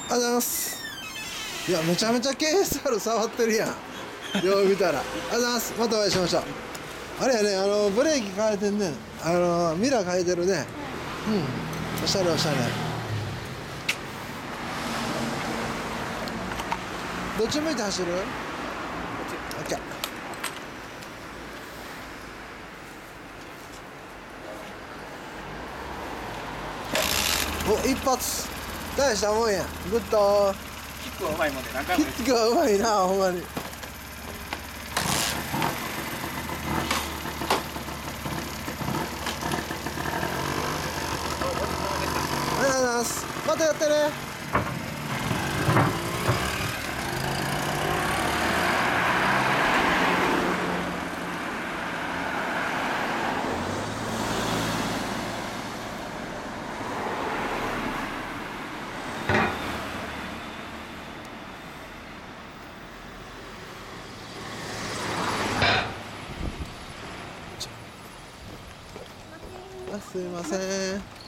ありがとうございます。いやめちゃめちゃ KSR 触ってるやん。よう見たらありがとうございます。またお会いしましょう。あれやね、ブレーキ変えてんねん。ミラー変えてるね。うん、おしゃれおしゃれ。どっち向いて走る？オッケー。お、一発大したもんや。グッド。 キックはうまいもんで何回も。 キックがうまいな、ほんまに。ありがとうございます。またやってね。あ、すいません。